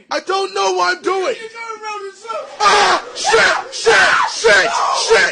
I don't know what I'm doing. You're going round in circles.